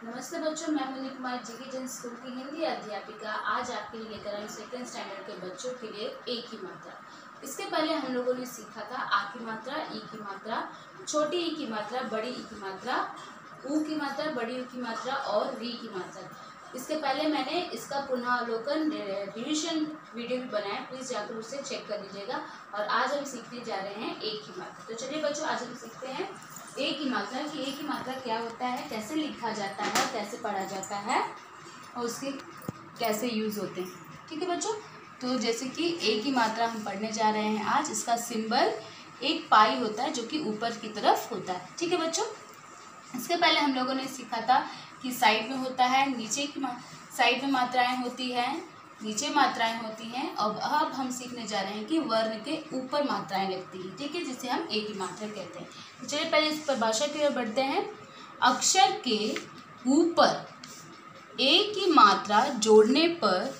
नमस्ते बच्चों, मैं मुनि कुमार जीके जैन स्कूल की हिंदी अध्यापिका आज आपके लिए लेकर आई सेकेंड स्टैंडर्ड के बच्चों के लिए ए की मात्रा। इसके पहले हम लोगों ने सीखा था आ की मात्रा, ई की मात्रा, छोटी ई की मात्रा, बड़ी ई की मात्रा, ऊ की मात्रा, बड़ी ऊ की मात्रा और री की मात्रा। इसके पहले मैंने इसका पुनरावलोकन रिविजन वीडियो भी बनाया, प्लीज़ जाकर उसे चेक कर लीजिएगा। और आज हम सीखने जा रहे हैं ए की मात्रा। तो चलिए बच्चों, आज हम सीखते हैं ए की मात्रा कि ए की मात्रा क्या होता है, कैसे लिखा जाता है, कैसे पढ़ा जाता है और उसके कैसे यूज़ होते हैं। ठीक है बच्चों, तो जैसे कि ए की मात्रा हम पढ़ने जा रहे हैं आज। इसका सिंबल एक पाई होता है जो कि ऊपर की तरफ होता है। ठीक है बच्चों, इसके पहले हम लोगों ने सीखा था कि साइड में होता है, नीचे की साइड में मात्राएं होती हैं, नीचे मात्राएं होती हैं। और अब हम सीखने जा रहे हैं कि वर्ण के ऊपर मात्राएं लगती हैं। ठीक है, जिसे हम ए की मात्रा कहते हैं। तो चलिए पहले इस परिभाषा की ओर बढ़ते हैं। अक्षर के ऊपर ए की मात्रा जोड़ने पर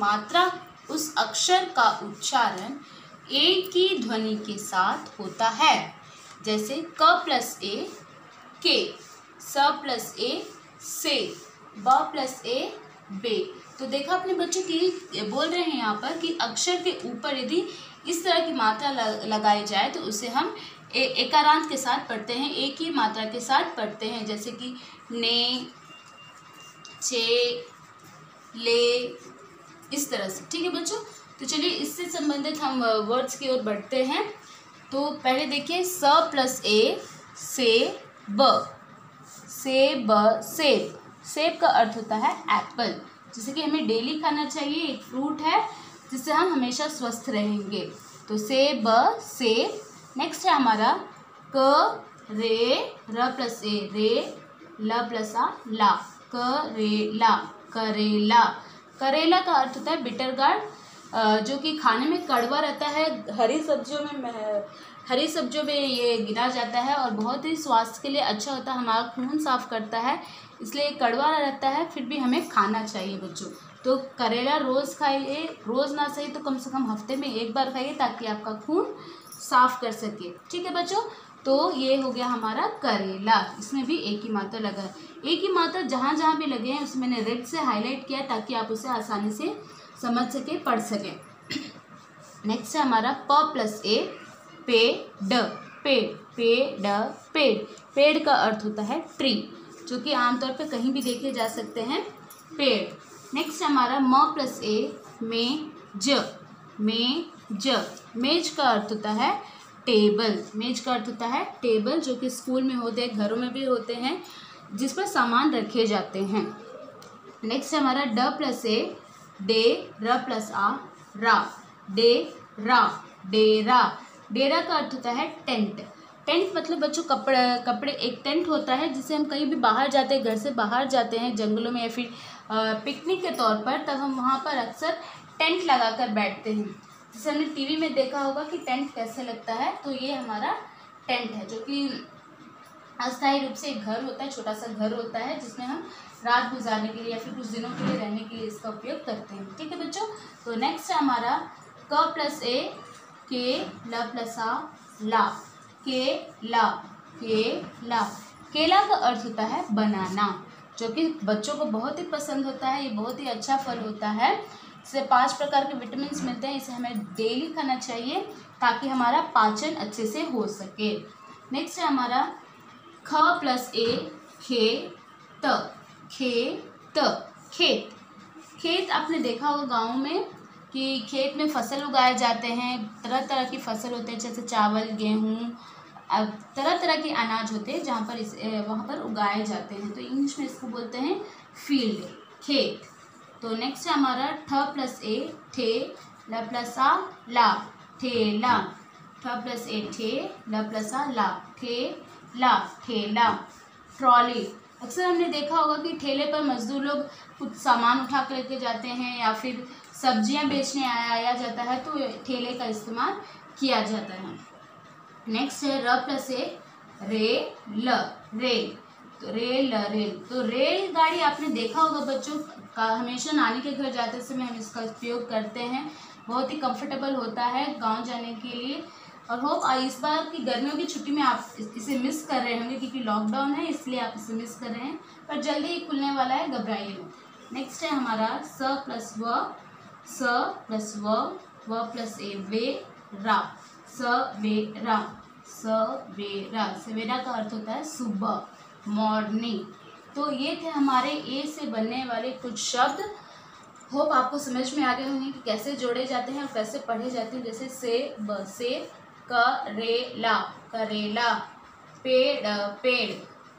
उस अक्षर का उच्चारण ए की ध्वनि के साथ होता है। जैसे क प्लस ए के, स प्लस ए से, ब प्लस ए बे। तो देखा अपने बच्चों की बोल रहे हैं यहाँ पर कि अक्षर के ऊपर यदि इस तरह की मात्रा लगाई जाए तो उसे हम एकारांत के साथ पढ़ते हैं, एक ही मात्रा के साथ पढ़ते हैं। जैसे कि ने, चे, ले, इस तरह से। ठीक है बच्चों, तो चलिए इससे संबंधित हम वर्ड्स की ओर बढ़ते हैं। तो पहले देखिए स प्लस ए से ब, से ब सेब। सेब का अर्थ होता है एप्पल, जिसे कि हमें डेली खाना चाहिए, एक फ्रूट है जिससे हम हमेशा स्वस्थ रहेंगे। तो से ब सेब। नेक्स्ट है हमारा क रे र प्लस ए रे, ल प्लस आ ला, करेला, करेला। करेला का अर्थ होता है बिटर गार्ड, जो कि खाने में कड़वा रहता है। हरी सब्जियों में ये गिना जाता है और बहुत ही स्वास्थ्य के लिए अच्छा होता है, हमारा खून साफ करता है, इसलिए कड़वा रहता है, फिर भी हमें खाना चाहिए बच्चों। तो करेला रोज़ खाइए, रोज़ ना सही तो कम से कम हफ्ते में एक बार खाइए ताकि आपका खून साफ कर सके। ठीक है बच्चों, तो ये हो गया हमारा करेला। इसमें भी ए की मात्रा लगा है। ए की मात्रा जहाँ जहाँ भी लगे हैं उसमें मैंने रेड से हाईलाइट किया ताकि आप उसे आसानी से समझ सके, पढ़ सकें। नेक्स्ट है हमारा प प्लस ए पेड़, पेड़, पेड़, पेड़। पेड़ का अर्थ होता है ट्री, जो कि आमतौर पे कहीं भी देखे जा सकते हैं, पेड़। नेक्स्ट हमारा म प्लस ए मेज, मेज। मेज का अर्थ होता है टेबल, मेज का अर्थ होता है टेबल, जो कि स्कूल में होते हैं, घरों में भी होते हैं, जिस पर सामान रखे जाते हैं। नेक्स्ट हमारा ड प्लस ए डे र प्लस आ रा, डेरा, डेरा। डेरा का अर्थ होता है टेंट। टेंट मतलब बच्चों कपड़े एक टेंट होता है जिसे हम कहीं भी बाहर जाते हैं, घर से बाहर जाते हैं जंगलों में या फिर पिकनिक के तौर पर, तब हम वहाँ पर अक्सर टेंट लगाकर बैठते हैं। जैसे हमने टीवी में देखा होगा कि टेंट कैसे लगता है, तो ये हमारा टेंट है, जो कि अस्थायी रूप से एक घर होता है, छोटा सा घर होता है जिसमें हम रात गुजारने के लिए या फिर कुछ दिनों के लिए रहने के लिए इसका उपयोग करते हैं। ठीक है बच्चों, तो नेक्स्ट है हमारा क प्लस ए के ल प्लस आ ला, केला, केला। केला का अर्थ होता है बनाना, जो कि बच्चों को बहुत ही पसंद होता है। ये बहुत ही अच्छा फल होता है, इससे 5 प्रकार के विटामिन मिलते हैं। इसे हमें डेली खाना चाहिए ताकि हमारा पाचन अच्छे से हो सके। नेक्स्ट है हमारा ख प्लस ए खेत, खेत, खेत। खेत आपने देखा होगा गाँव में कि खेत में फसल उगाए जाते हैं, तरह तरह की फसल होते हैं, जैसे चावल, गेहूँ, तरह तरह के अनाज होते हैं जहाँ पर वहाँ पर उगाए जाते हैं। तो इंग्लिश में इसको बोलते हैं फील्ड, खेत। तो नेक्स्ट है हमारा ठ प्लस ए ठे ल प्लस आ ला, ठेला। ठ प्लस ए ठे ल प्लस आ ला, ठेला, ठेला। ट्रॉली, अक्सर हमने देखा होगा कि ठेले पर मजदूर लोग कुछ सामान उठा कर लेके जाते हैं या फिर सब्जियां बेचने आया जाता है, तो ठेले का इस्तेमाल किया जाता है। नेक्स्ट है र प्लस ए रेल, रेल। तो रेल, रेल। तो रेलगाड़ी आपने देखा होगा बच्चों का, हमेशा नानी के घर जाते समय हम इसका उपयोग करते हैं, बहुत ही कंफर्टेबल होता है गांव जाने के लिए। और होप इस बार की गर्मियों की छुट्टी में आप इसे मिस कर रहे होंगे, क्योंकि लॉकडाउन है इसलिए आप इसे मिस कर रहे हैं, पर जल्दी ही खुलने वाला है, घबराइए मत। नेक्स्ट है हमारा स प्लस व प्लस ए वे रा, सवेरा। सवेरा का अर्थ होता है सुबह, मॉर्निंग। तो ये थे हमारे ए से बनने वाले कुछ शब्द। होप आपको समझ में आ गए होंगे कि कैसे जोड़े जाते हैं और कैसे पढ़े जाते हैं। जैसे सेब, करेला, करेला, पेड़, पेड़,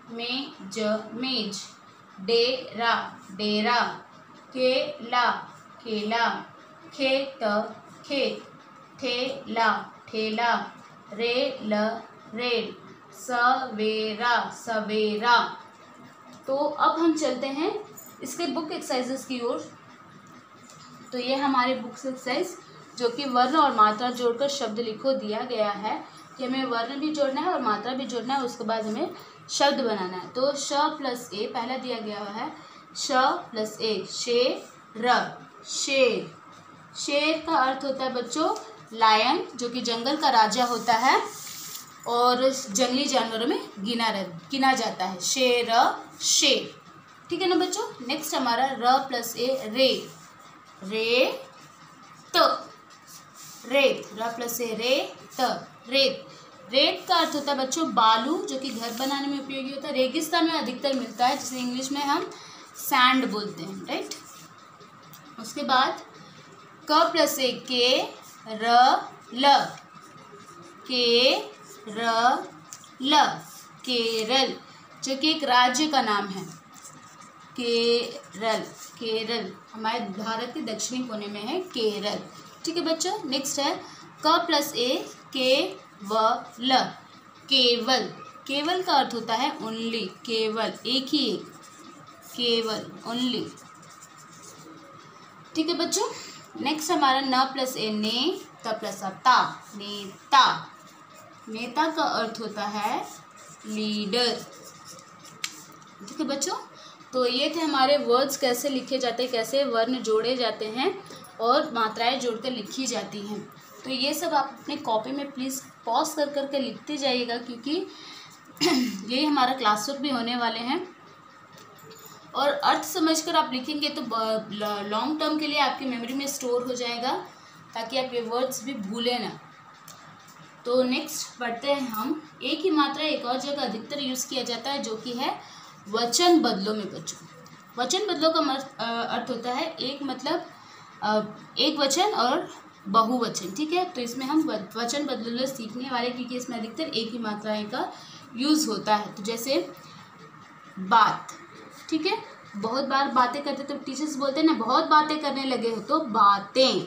मेज, डेरा, डेरा, केला, केला, खेत, खेत, ठेला, ठेला, रेल, रेल, सवेरा, सवेरा। तो अब हम चलते हैं इसके बुक एक्सरसाइजेस की ओर। तो ये हमारे बुक एक्सरसाइज जो कि वर्ण और मात्रा जोड़कर शब्द लिखो दिया गया है कि हमें वर्ण भी जोड़ना है और मात्रा भी जोड़ना है, उसके बाद हमें शब्द बनाना है। तो श प्लस ए पहला दिया गया है, श प्लस ए, शेर, शेर। शेर का अर्थ होता है बच्चों लायन, जो कि जंगल का राजा होता है और जंगली जानवरों में गिना जाता है। शेर, शेर। ठीक है ना बच्चों। नेक्स्ट हमारा र प्लस ए, रे, रेत, रेत, र प्लस ए, रेत, रेत। रेत का अर्थ होता है बच्चों बालू, जो कि घर बनाने में उपयोगी होता है, रेगिस्तान में अधिकतर मिलता है, जिसे इंग्लिश में हम सैंड बोलते हैं, राइट। उसके बाद क प्लस ए, के, र, ल, के, र, ल, केरल, जो कि एक राज्य का नाम है। केरल, केरल हमारे भारत के दक्षिणी कोने में है केरल। ठीक है बच्चों। नेक्स्ट है क प्लस ए, के, व, ल, केवल। केवल का अर्थ होता है ओनली, केवल, एक ही एक, केवल, ओनली। ठीक है बच्चों। नेक्स्ट हमारा न प्लस ए, ने, त प्लस अ, ता, नेता। नेता का अर्थ होता है लीडर। ठीक है बच्चों। तो ये थे हमारे वर्ड्स कैसे लिखे जाते हैं, कैसे वर्ण जोड़े जाते हैं और मात्राएं जोड़कर लिखी जाती हैं। तो ये सब आप अपने कॉपी में प्लीज़ पॉज कर करके लिखते जाइएगा, क्योंकि यही हमारा क्लासवर्क भी होने वाले हैं। और अर्थ समझकर आप लिखेंगे तो लॉन्ग टर्म के लिए आपकी मेमोरी में स्टोर हो जाएगा, ताकि आप ये वर्ड्स भी भूलें ना। तो नेक्स्ट बढ़ते हैं हम। एक ही मात्रा एक और जगह अधिकतर यूज़ किया जाता है, जो कि है वचन बदलों में बच्चों। वचन बदलों का अर्थ होता है एक मतलब एक वचन और बहुवचन। ठीक है। तो इसमें हम वचन बदलों सीखने वाले, क्योंकि इसमें अधिकतर एक ही मात्राएं का यूज़ होता है। तो जैसे बात, ठीक है, बहुत बार बातें करते तो टीचर्स बोलते हैं ना बहुत बातें करने लगे हो, तो बातें,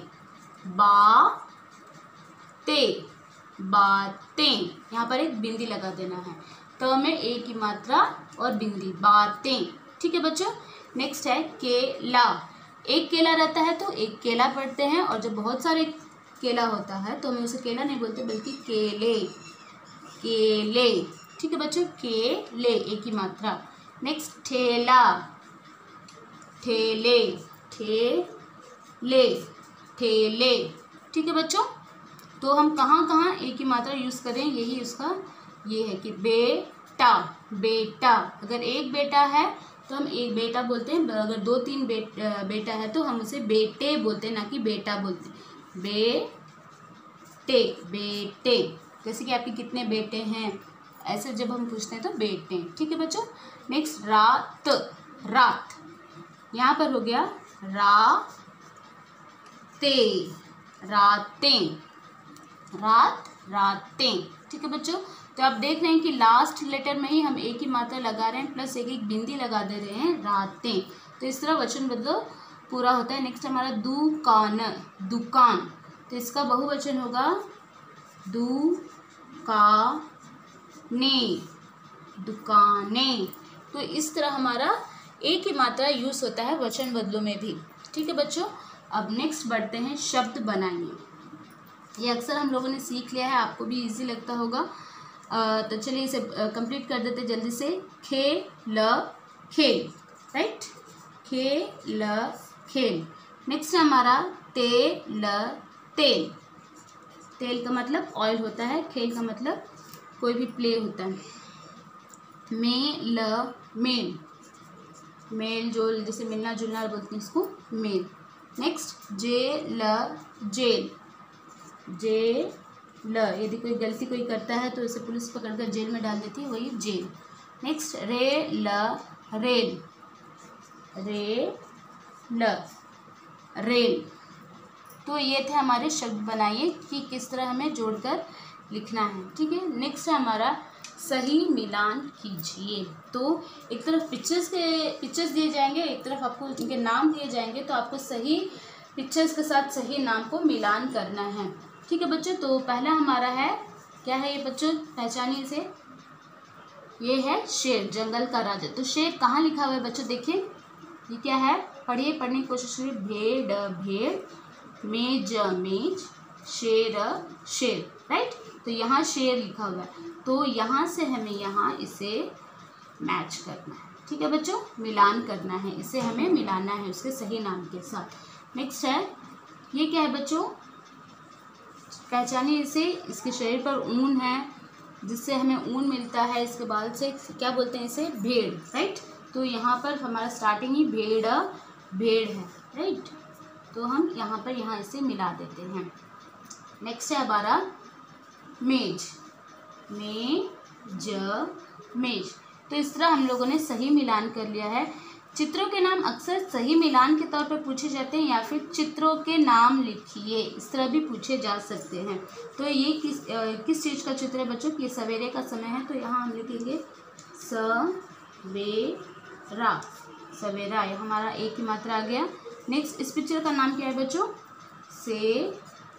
बातें, बातें। यहाँ पर एक बिंदी लगा देना है, तो में एक ही मात्रा और बिंदी, बातें। ठीक है बच्चों। नेक्स्ट है केला। एक केला रहता है तो एक केला पढ़ते हैं, और जब बहुत सारे केला होता है तो हम उसे केला नहीं बोलते बल्कि केले, केले। ठीक है बच्चों, केले, एक ही मात्रा। नेक्स्ट ठेला, ठेले, ठेले, ठेले। ठीक है बच्चों। तो हम कहाँ कहाँ एक ही मात्रा यूज़ करें, यही उसका ये है कि बेटा, बेटा। अगर एक बेटा है तो हम एक बेटा बोलते हैं, अगर दो तीन बेटा है तो हम उसे बेटे बोलते हैं, ना कि बेटा बोलते हैं। बेटे, बेटे। जैसे कि आपके कितने बेटे हैं, ऐसे जब हम पूछते हैं तो बेटे। ठीक है बच्चों। नेक्स्ट रात, रात। यहाँ पर हो गया राते, रातें, रात, रातें। ठीक है बच्चों। तो आप देख रहे हैं कि लास्ट लेटर में ही हम एक ही मात्रा लगा रहे हैं, प्लस एक एक बिंदी लगा दे रहे हैं, रातें। तो इस तरह वचन बदलो पूरा होता है। नेक्स्ट हमारा दुकान, दुकान। तो इसका बहुवचन होगा दुकानें, दुकानें। तो इस तरह हमारा एक ही मात्रा यूज़ होता है वचन बदलों में भी। ठीक है बच्चों। अब नेक्स्ट बढ़ते हैं शब्द बनाएंगे। ये अक्सर हम लोगों ने सीख लिया है, आपको भी इजी लगता होगा। तो चलिए इसे कंप्लीट कर देते जल्दी से। खेल, खेल, राइट, खेल, खेल। नेक्स्ट हमारा तेल, तेल, तेल का मतलब ऑयल होता है, खेल का मतलब कोई भी प्ले होता है। मेल, मेल जोल, जैसे मिलना जुलना बोलते हैं इसको मेल। नेक्स्ट जेल, यदि कोई गलती कोई करता है तो उसे पुलिस पकड़कर जेल में डाल देती है, वही जेल। Next rail. तो ये थे हमारे शब्द, बनाइए कि किस तरह हमें जोड़कर लिखना है। ठीक है, नेक्स्ट है हमारा सही मिलान कीजिए। तो एक तरफ पिक्चर्स दिए जाएंगे, एक तरफ आपको इनके नाम दिए जाएंगे, तो आपको सही पिक्चर्स के साथ सही नाम को मिलान करना है। ठीक है बच्चों, तो पहला हमारा है, क्या है ये बच्चों, पहचानिए इसे। ये है शेर, जंगल का राजा। तो शेर कहाँ लिखा हुआ है बच्चों, देखिए ये क्या है, पढ़िए, पढ़ने की कोशिश करिए। भेड़, मेज, शेर, राइट। तो यहाँ शेर लिखा हुआ है, तो यहाँ से हमें यहाँ इसे मैच करना है। ठीक है बच्चों, मिलान करना है, इसे हमें मिलाना है उसके सही नाम के साथ। नेक्स्ट है, ये क्या है बच्चों, पहचानिए इसे। इसके शरीर पर ऊन है, जिससे हमें ऊन मिलता है, इसके बाल से, क्या बोलते हैं इसे, भेड़, राइट। तो यहाँ पर हमारा स्टार्टिंग ही भेड़ है, राइट। तो हम यहाँ इसे मिला देते हैं। नेक्स्ट है हमारा मेज। तो इस तरह हम लोगों ने सही मिलान कर लिया है। चित्रों के नाम अक्सर सही मिलान के तौर पर पूछे जाते हैं, या फिर चित्रों के नाम लिखिए, इस तरह भी पूछे जा सकते हैं। तो ये किस चीज़ का चित्र है बच्चों, कि सवेरे का समय है, तो यहाँ हम लिखेंगे सवेरा, ये हमारा एक ही मात्रा आ गया। नेक्स्ट, इस पिक्चर का नाम क्या है बच्चों, सेब।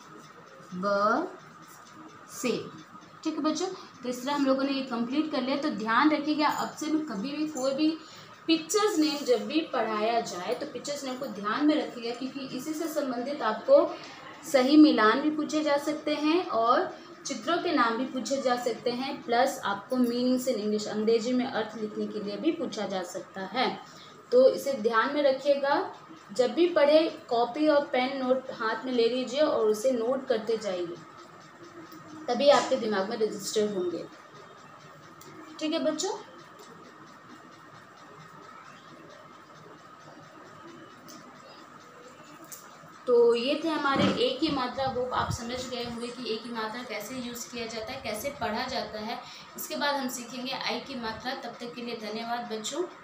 ठीक है बच्चों, तो इस तरह हम लोगों ने ये कंप्लीट कर लिया। तो ध्यान रखिएगा, अब से भी कभी भी कोई भी पिक्चर्स नेम जब भी पढ़ाया जाए तो पिक्चर्स नेम को ध्यान में रखिएगा, क्योंकि इसी से संबंधित आपको सही मिलान भी पूछे जा सकते हैं और चित्रों के नाम भी पूछे जा सकते हैं, प्लस आपको मीनिंग्स इन इंग्लिश, अंग्रेजी में अर्थ लिखने के लिए भी पूछा जा सकता है। तो इसे ध्यान में रखिएगा, जब भी पढ़े कॉपी और पेन नोट हाथ में ले लीजिए और उसे नोट करते जाइए, तभी आपके दिमाग में रजिस्टर होंगे। ठीक है बच्चों, तो ये थे हमारे एक ही मात्रा। होप आप समझ गए होंगे कि एक ही मात्रा कैसे यूज़ किया जाता है, कैसे पढ़ा जाता है। इसके बाद हम सीखेंगे आई की मात्रा। तब तक के लिए धन्यवाद बच्चों।